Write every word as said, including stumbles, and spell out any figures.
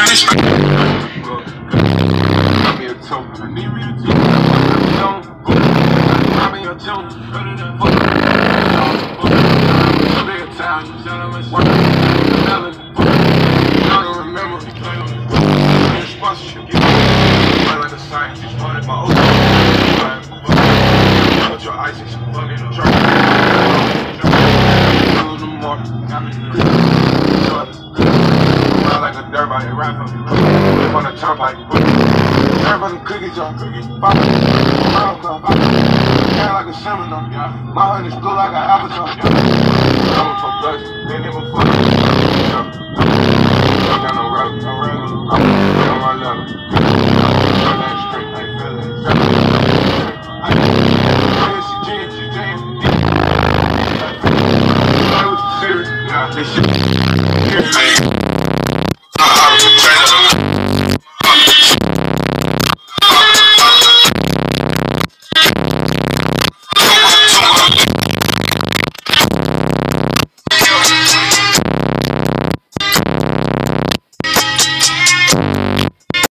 this straight. Got me a tune. I need me a tune. Got me a tune. Better than fuck. Two day of time. Work. Melon. I don't remember. Sponsorship. Play like a scientist. Running my own. Put your ice in some fucking drink. Follow the more. Got me ride like a dirt bike. Live on the turnpike. Turn for the cookies on. Pop it. Hair like a seminar. My honey school like an avatar. I'm for blood. They never fuck.